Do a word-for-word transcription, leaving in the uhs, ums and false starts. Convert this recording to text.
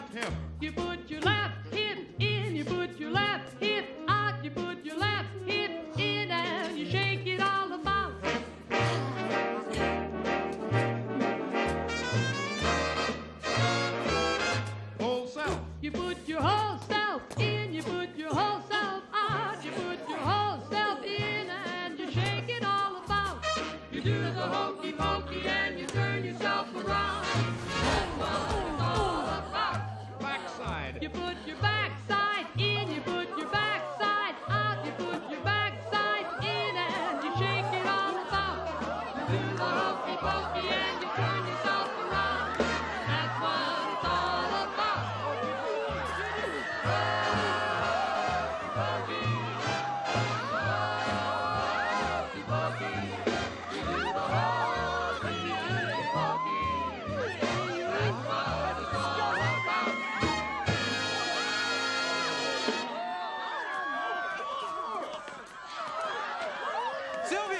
hip. You put your left hip in, you put your left hip out, you put your left hip in, and you shake it all about. Whole self. You put your whole self in, you put your whole self out, you put your whole self in, and you shake it all about. You do the hokey pokey and you turn yourself around. That's what it's all about. Backside. You put your backside in, you put your backside out, you put your backside in, and you shake it all about. You do the hokey pokey and you turn yourself around. That's what it's all about. Hokey pokey, you do the hokey pokey. That's what it's all about. Sylvia!